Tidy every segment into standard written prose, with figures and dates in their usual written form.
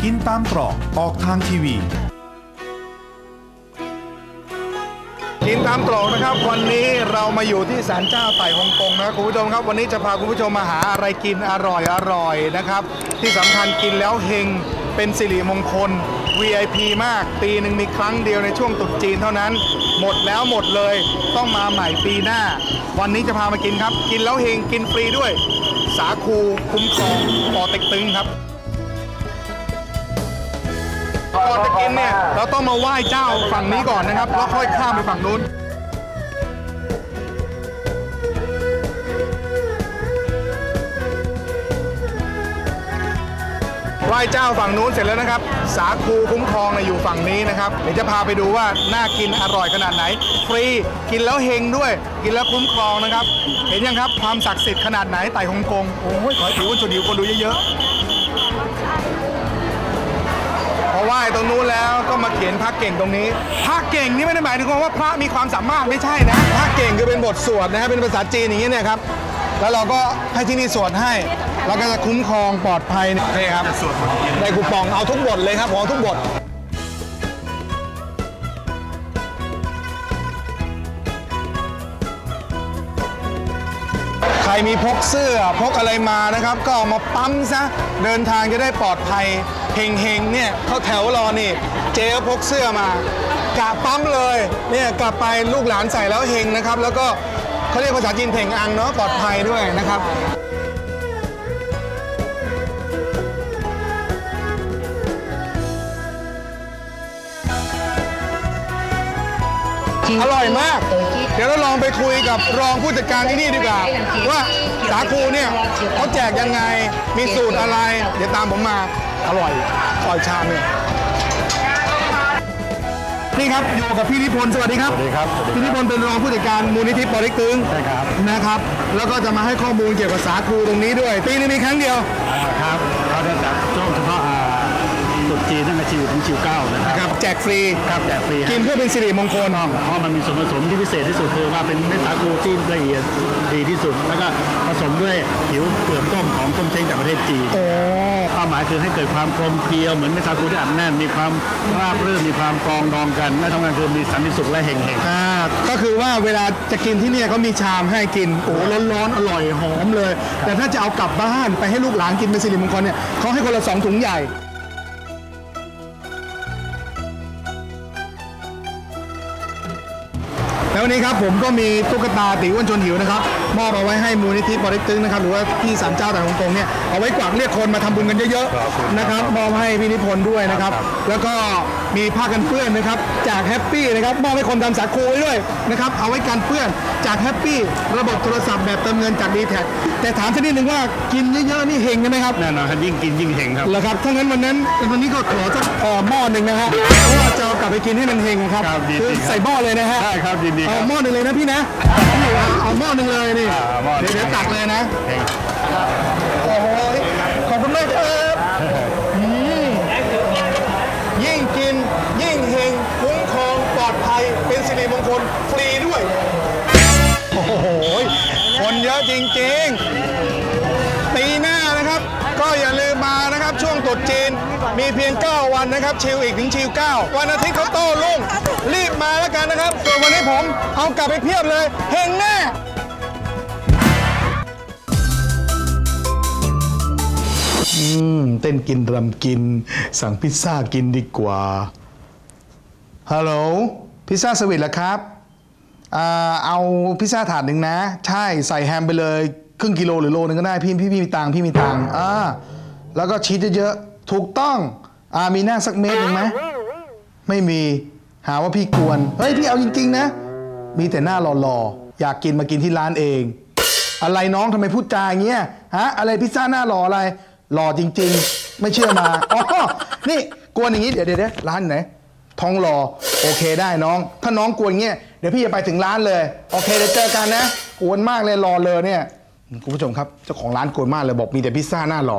กินตามตรอกออกทางทีวีกินตามตรอกนะครับวันนี้เรามาอยู่ที่ศาลเจ้าไต่ฮ่องกงนะคุณผู้ชมครับวันนี้จะพาคุณผู้ชมมาหาอะไรกินอร่อยนะครับที่สำคัญกินแล้วเฮงเป็นสิริมงคล VIP มากปีหนึ่งมีครั้งเดียวในช่วงตรุษจีนเท่านั้นหมดแล้วหมดเลยต้องมาใหม่ปีหน้าวันนี้จะพามากินครับกินแล้วเฮงกินฟรีด้วยสาคูคุ้มครองปอเต็กตึงครับก่อนจะกินเนี่ยเราต้องมาไหว้เจ้าฝั่งนี้ก่อนนะครับแล้วค่อยข้ามไปฝั่งนู้นไหว้เจ้าฝั่งนู้นเสร็จแล้วนะครับสาคูคุ้มครองอยู่ฝั่งนี้นะครับเดี๋ยวจะพาไปดูว่าน่ากินอร่อยขนาดไหนฟรีกินแล้วเฮงด้วยกินแล้วคุ้มครองนะครับเห็นยังครับความศักดิ์สิทธิ์ขนาดไหนไต่ฮ่องกงโอ้ยขอถือว่าจุดหิวคนดูเยอะๆพอไหว้ตรงนู้นแล้วก็มาเขียนพระเก่งตรงนี้พระเก่งนี่ไม่ได้หมายถึงว่าพระมีความสามารถไม่ใช่นะพระเก่งคือเป็นบทสวดนะฮะเป็นภาษาจีนอย่างนี้เนี่ยครับแล้วเราก็ให้ที่นี่สวดให้เราก็จะคุ้มครองปลอดภัยนี่ครับในคูปองเอาทุกบทเลยครับของทุกบทใครมีพกเสื้อพกอะไรมานะครับก็เอามาปั๊มซะเดินทางจะได้ปลอดภัยเฮงๆเนี่ยเข้าแถวรอนี่เจ๊พกเสื้อมากะปั๊มเลยเนี่ยกลับไปลูกหลานใส่แล้วเฮงนะครับแล้วก็เขาเรียกภาษาจีนเพ่งอังเนาะปลอดภัยด้วยนะครับอร่อยมากเดี๋ยวเราลองไปคุยกับรองผู้จัดการที่นี่ดีกว่าว่าสาคูเนี่ยเขาแจกยังไงมีสูตรอะไรเดี๋ยวตามผมมาอร่อยชามเนี่ยนี่ครับอยู่กับพี่นิพนธ์สวัสดีครับพี่นิพนธ์เป็นรองผู้จัดการมูลนิธิปอเต็กตึงใช่ครับนะครับแล้วก็จะมาให้ข้อมูลเกี่ยวกับสาคูตรงนี้ด้วยปีนึงมีครั้งเดียวครับเราจะจัดช่วงเฉพาะตรุษจีนตั้งแต่ชิวถึงชิว9นะครับแจกฟรีครับแจกฟรีกินเพื่อเป็นสิริมงคลเพราะมันมีส่วนผสมที่พิเศษที่สุดคือว่าเป็นเม็ดสาคูที่ละเอียดดีที่สุดแล้วก็ผสมด้วยผิวเปลือกต้มของต้มเช้งจากประเทศจีนเป้าหมายคือให้เกิดความกลมเกลียวเหมือนเม็ดสาคูที่อัดแน่นมีความราบรื่นมีความกรองดองกันและทำงานคือมีสันติสุขและเฮงก็คือว่าเวลาจะกินที่นี่เขามีชามให้กินโอ้ร้อนอร่อยหอมเลยแต่ถ้าจะเอากลับบ้านไปให้ลูกหลานกินเป็นสิริมงคลเนี่ยเขาให้คนละ2 ถุงใหญ่แล้ววันนี้ครับผมก็มีตุ๊กตาตีอ้วนชวนหิวนะครับมอบเอาไว้ให้มูลนิธิปอเต็กตึงนะครับหรือว่าที่ศาลเจ้าไต่ฮ่องกงเนี่ยเอาไว้กวักเรียกคนมาทำบุญกันเยอะๆนะครับมอบให้พี่นิพนธ์ด้วยนะครับแล้วก็มีผ้ากันเปื้อนนะครับจากแฮปปี้นะครับมอบให้คนทำสาคูไว้ด้วยนะครับเอาไว้กันเปื้อนจากแฮปปี้ระบบโทรศัพท์แบบเติมเงินจากดีแท็กแต่ถามสักนิดนึงว่ากินเยอะๆนี่เฮงกันไหมครับแน่นอนยิ่งกินยิ่งเฮงครับเหรอครับถ้างั้นวันนี้ก็ขอสักหม้อหนึ่งนะฮะเพราะว่าจะกลับไปกินให้มันเฮงครับคือใส่หม้อเลยนะฮะใช่ครับดีเอาหม้อหนึ่งเลยนะพี่นะเอาหม้อหนึ่งเลยนี่เดี๋ยวตักเลยนะโอ้โหขอบคุณมากครับยิ่งกินยิ่งเฮงคุ้มครองปลอดภัยเป็นสิริมงคลฟรีด้วยโอ้โหคนเยอะจริงๆปีหน้านะครับก็อย่าลืมมานะครับช่วงตรุษจีนมีเพียง9 วันนะครับชิวอีกถึงชิว9วันอาทิตย์เขาโต้รุ่งรีบมาแล้วกันนะครับส่วนวันนี้ผมเอากลับไปเพียบเลยเฮงแน่เต้นกินรำกินสั่งพิซซ่ากินดีกว่าฮัลโหลพิซซ่าสวิตเหรอครับเอาพิซซ่าถาดหนึ่งนะใช่ใส่แฮมไปเลยครึ่งกิโลหรือโลนึงก็ได้พี่มีตังค์แล้วก็ชีสเยอะๆถูกต้องมีหน้าสักเม็ดหนึ่งไหมไม่มีหาว่าพี่กวนเฮ้ยพี่เอาจริงๆนะมีแต่หน้าหล่อๆอยากกินมากินที่ร้านเองอะไรน้องทำไมพูดจาอย่างเงี้ยฮะอะไรพิซซ่าหน้าหล่ออะไรหล่อจริงๆไม่เชื่อมานี่กวนอย่างงี้เดี๋ยวร้านไหนทองหล่อโอเคได้น้องถ้าน้องกวนเงี้ยเดี๋ยวพี่จะไปถึงร้านเลยโอเคเดี๋ยวเจอกันนะกวนมากเลยรอเลยเนี่ยคุณผู้ชมครับเจ้าของร้านกวนมากเลยบอกมีแต่พิซซ่าหน้าหล่อ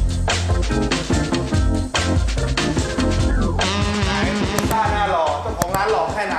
พิซซ่าหน้าหล่อเจ้าของร้านหล่อแค่ไหน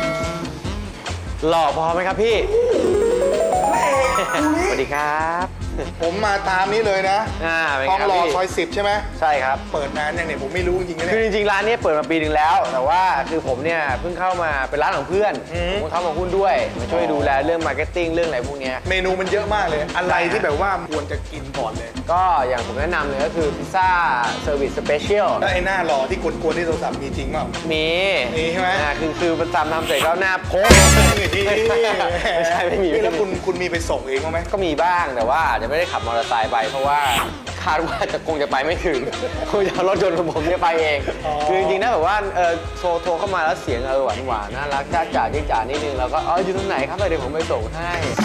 หล่อพอไหมครับพี่สวัสดีครับผมมาตามนี้เลยนะเป็นทองครับหล่อพี่ซอย10ใช่ไหมใช่ครับเปิดนานยังเนี่ยผมไม่รู้จริงๆนะคือเนี่ยจริงๆร้านนี้เปิดมาปีหนึ่งแล้ว แต่ว่าคือผมเนี่ยเพิ่งเข้ามาเป็นร้านของเพื่อนผมเข้ามาหุ้นด้วยมาช่วยดูแลเรื่องมาร์เก็ตติ้งเรื่องอะไรพวกเนี้ยเมนูมันเยอะมากเลย อะไรที่แบบว่าควรจะกินก่อนเลยก็อย่างผมแนะนำเลยก็คือพิซซ่าเซอร์วิสสเปเชียลแล้วไอ้หน้าหล่อที่กวนๆที่โทรศัพท์มีจริงเปล่ามีมีใช่ไหมคือประจำทำเสร็จก็หน้าโพสไม่ใช่ไม่มีแล้วคุณมีไปส่งเองบ้างไหมก็มีบ้างแต่ว่าอาจจะไม่ได้ขับมอเตอร์ไซค์ไปเพราะว่าคาดว่าคงจะไปไม่ถึงคงจะเอารถยนต์ของผมเนี่ยไปเองคือจริงๆนะแบบว่าโทรเข้ามาแล้วเสียงหวานๆน่ารักจ้าจ๋าจี้จ๋านิดนึงแล้วก็อยู่ตรงไหนครับเดี๋ยวผมไปส่งให้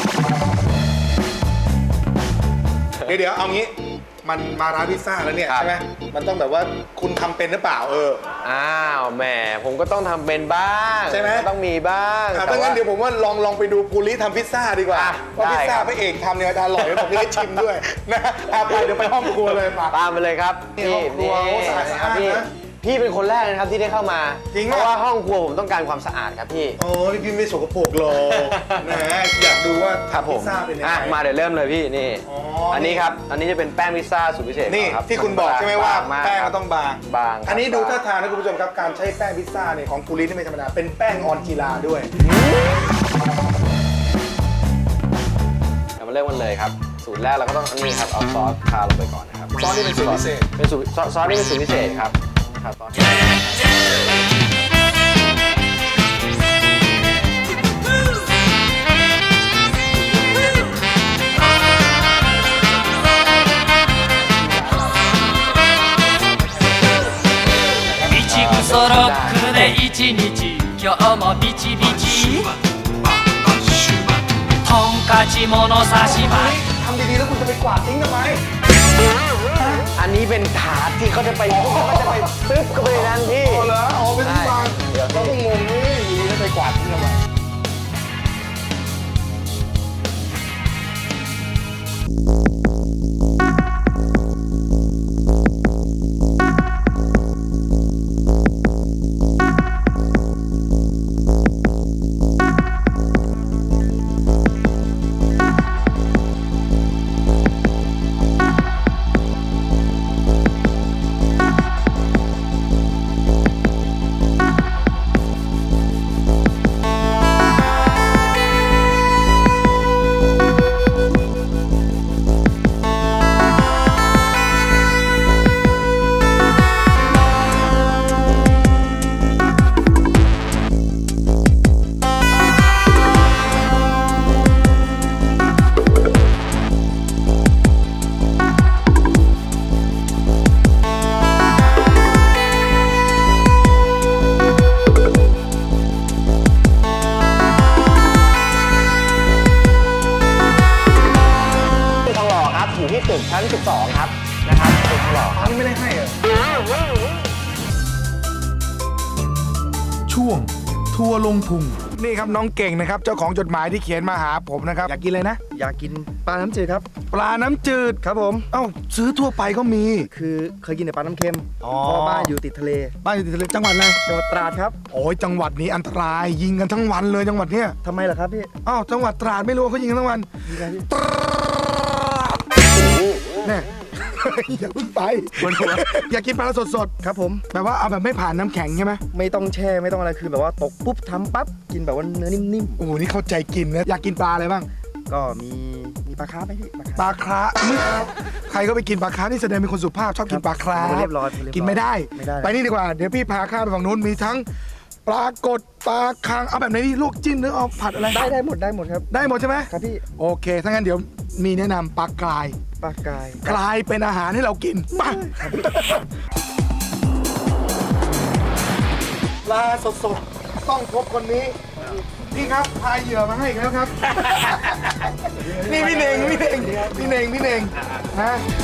เดี๋ยวเอางี้มันมาร้านพิซซ่าแล้วเนี่ยครับใช่ไหมมันต้องแบบว่าคุณทำเป็นหรือเปล่าอ้าวแหมผมก็ต้องทำเป็นบ้างใช่ไหมก็ต้องมีบ้างถ้างั้นเดี๋ยวผมว่าลองไปดูภูริทำพิซซ่าดีกว่าว่าได้พิซซ่าครับพระเอกทำเนี่ยจะอร่อยไหมผมจะได้ชิมด้วยนะไปเดี๋ยวไปห้องครัวเลยมาตามไปเลยครับนี่ห้องครัวโอ้สะอาดครับพี่นะพี่เป็นคนแรกนะครับที่ได้เข้ามาจริงเพปะราะว่าห้องครัวผมต้องการความสะอาดครับพี่โอ้นี่พี่ไม่สกปรกหรอกนะอยากดูว่าครับผพิมซซ่าเป็นยังไงมาเดี๋ยวเริ่มเลยพี่นี่อ๋ออันนี้ครับอันนี้จะเป็นแป้งพิซซ่าสูตรพิเศษนี่ครับที่คุณบอกใช่ไหมว่าบงกแป้งคก็รับต้องบางบางครับอันนี้ดูท่าทางนะคุณผู้ชมครับการใช้แป้งพิซซ่าเนี่ยของภูรินี่ไม่ธรรมดาเป็นแป้งออนจีราด้วยเรามาเริ่มกันเลยครับสูตรแรกเราก็ต้องอันนี้ครับเอาซอสทาลงไปก่อนนะครับซอสนี่เป็นสูตรพิเศษเป็นสูตรซอสนี่เป็นสูตรพิเศษครับครับซอส一グソロックで一日今日もビチビチトンカチもの刺しまทำดีๆแล้วคุณจะไปกวาดทิ้งทำไมอันนี้เป็นถาดที่เขาจะไปตึ๊บเข้าไปในนั้นพี่โอ้เหรออ๋อเป็นที่วางเดี๋ยวเราก็งงนี่อยู่ดีแล้วไปกวาดทิ้งทำไมทองหล่อครับอยู่ที่ตึกชั้น 12 ครับนะครับตึกทองหล่อคอัรับนนี้ไม่ได้ให้เหรอช่วงทัวร์ลงพุงนี่ครับน้องเก่งนะครับเจ้าของจดหมายที่เขียนมาหาผมนะครับอยากกินเลยนะอยากกินปลาน้ำจืดครับปลาน้ำจืดครับผมเอ้าซื้อทั่วไปก็มีคือเคยกินแต่ปลาน้ำเค็มอ๋อเพราะบ้านอยู่ติดทะเลบ้านอยู่ที่ทะเลจังหวัดอะไรจังหวัดตราดครับโอ้ยจังหวัดนี้อันตรายยิงกันทั้งวันเลยจังหวัดเนี้ยทำไมล่ะครับพี่อ้าวจังหวัดตราดไม่รู้ว่าเขายิงกันทั้งวันมีอะไรพี่ตราดแน่ อย่าเพิ่งไปอยากกินปลาสดครับผมๆแบบว่าเอาแบบไม่ผ่านน้ำแข็งใช่ไหมไม่ต้องแช่ไม่ต้องอะไรคือแบบว่าตกปุ๊บทำปั๊บกินแบบว่าเนื้อนิ่มโอ้โหนี่เข้าใจกินนะอยากกินปลาอะไรบ้างๆก็มีปลาคาร์ฟไหมพี่ปปลาคาร์ฟลาคราใครก็ไปกินปลาครานี่แสดงเป็นคนสุภาพชอบกินปลาคราเรียบร้อยกินไม่ได้ไม่ได้ไปนี่ดีกว่าเดี๋ยวพี่พาข้ามไปฝั่งนู้นมีทั้งปลากดปลาคางเอาแบบไหนดีลวกจิ้นหรือเอาผัดอะไรได้หมดครับได้หมดใช่ไหมครับพี่โอเคถ้างั้นเดี๋ยวมีแนะนำปลากรายปลากายกลายเป็นอาหารให้เรากินมาปลาสดๆต้องพบคนนี้นี่ครับพายเหยื่อมาให้อีกแล้วครับ นี่พี่เน่งนะ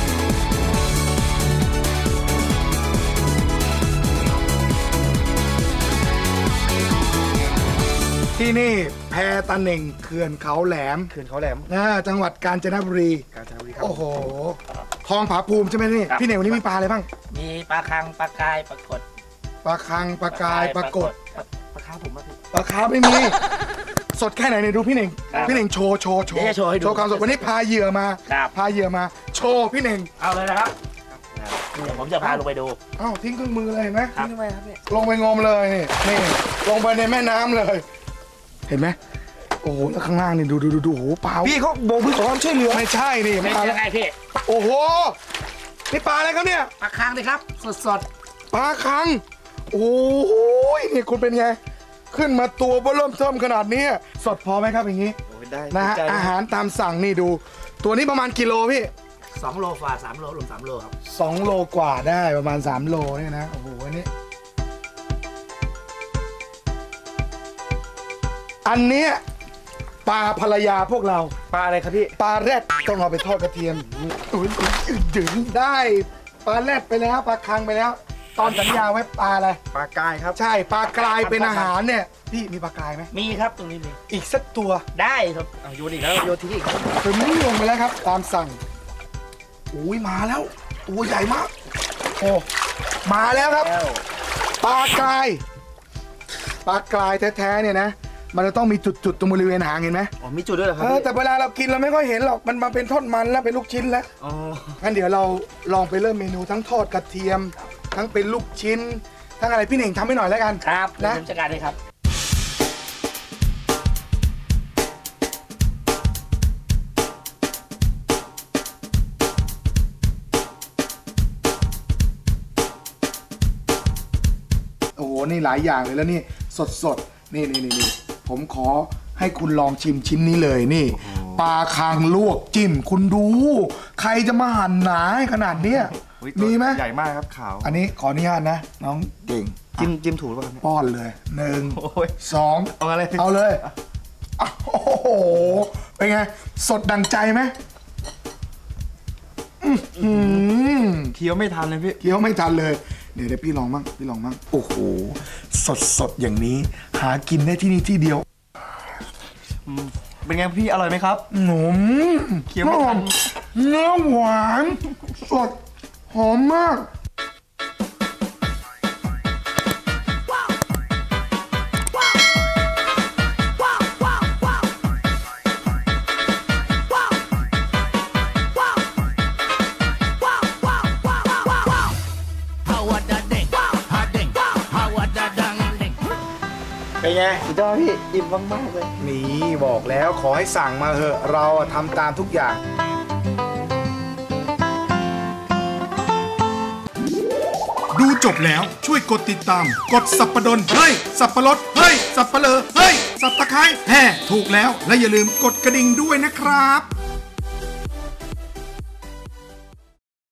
ที่นี่แพตะเหน่งเขื่อนเขาแหลมคืนเขาแหลมจังหวัดกาญจนบุรีกาญจนบุรีครับโอ้โห ทองผาภูมิใช่ไหมนี่ พี่เหน่งวันนี้มีปลาอะไรบ้างมีปลาคังปลากายปลากดปลาคังปลากายปลากดปลาคาร์ฟผมมาพี่ปลาคาร์ฟไม่มีสดแค่ไหนเนี่ยดูพี่เน่งครับพี่เน่งโชว์เดี๋ยวจะโชว์ให้ดูความสดวันนี้พาเหยื่อมาครับพาเหยื่อมาโชว์พี่เน่งเอาเลยนะครับเดี๋ยวผมจะพาลงไปดูอ้าวทิ้งเครื่องมือเลยเห็นไหมครับทำไมครับเนี่ยลงไปงมเลยนี่ลงไปในแม่น้ำเลย เห็นไหมโอ้โหแล้วข้างล่างนี่ดูโอ้โหเปล่าพี่เขาโบกมือขอความช่วยเหลือไม่ใช่นี่เป็นปลายังไงพี่โอ้โหนี่ปลาอะไรครับเนี่ยปลาคางเลยครับ สดปลาคังโอ้ยนี่คุณเป็นไง ขึ้นมาตัวเบิ่มเทิมขนาดนี้สดพอไหมครับอย่างนี้โอ้ยได้นะฮะดีใจอาหารตามสั่งนี่ดู ตัวนี้ประมาณกิโลพี่ 2 โลฝ่า3 โลรวม3 โลครับ 2 โลกว่าได้ประมาณ 3 โลเนี่ยนะ โอ้โหอันนี้ อันเนี้ยปลาภรรยาพวกเราปลาอะไรครับพี่ปลาแรดต้องเอาไปทอดกระเทียมอุ้ยดึงได้ปลาแรดไปแล้วปลาคังไปแล้ว ตอนสัญญาไว้ปลาอะไรปลากายครับใช่ปลากรายเป็นอาหารเนี่ยพี่มีปลากรายไหมมีครับตรงนี้มีอีกสักตัวได้ครับเอาโยนอีกแล้วโยนทิ้งอีกถึงนี่ลงไปแล้วครับ ตามสั่งอุ้ยมาแล้วตัวใหญ่มากโอ้มาแล้วครับแล้วปลากรายปลากรายแท้ๆเนี่ยนะมันจะต้องมีจุดๆตรงบริเวณหางเห็นไหมอ๋อมีจุดด้วยเหรอครับแต่เวลาเรากินเราไม่ค่อยเห็นหรอกมันมาเป็นท่อนมันแล้วเป็นลูกชิ้นแล้วอ๋องั้นเดี๋ยวเราลองไปเริ่มเมนูทั้งทอดกระเทียม ทั้งเป็นลูกชิ้น ทั้งอะไรพี่เน่งทำให้หน่อยแล้วกันครับเดี๋ยวนะผมจัดการเลยครับโอ้โหนี่หลายอย่างเลยแล้วนี่สดๆนี่ผมขอให้คุณลองชิมชิ้นนี้เลยนี่ปลาคางลวกจิ้มคุณดู ใครจะมาหั่นหนาให้ขนาดเนี้ยอุ๊ยมีไหมใหญ่มากครับขาวอันนี้ขออนุญาตนะ น้องเก่งจิ้มถูกหรือเปล่าครับป้อนเลย1 โอ้ย 2 เอาอะไรเอาเลยอ่ะโอ้โหเป็นไง สดดังใจไหมอื้อหือเคี้ยวไม่ทันเลยพี่เคี้ยวไม่ทันเลย เดี๋ยวพี่ลองมั่งโอ้โหสดอย่างนี้ หากินได้ที่นี่ที่เดียวเป็นไงพี่อร่อยไหมครับหนมเคี้ยวไม่ทันเนื้อหวานสดหอมมาก เป็นไงสุดยอดพี่อิ่มมากๆเลยนี่บอกแล้วขอให้สั่งมาเถอะเราอะทำตามทุกอย่างดูจบแล้วช่วยกดติดตาม กดสับปะดนเฮ้ยสับปะรดเฮ้ยสับปะเลอเฮ้ยสับตะไคร้แห่ถูกแล้วและอย่าลืมกดกระดิ่งด้วยนะครับ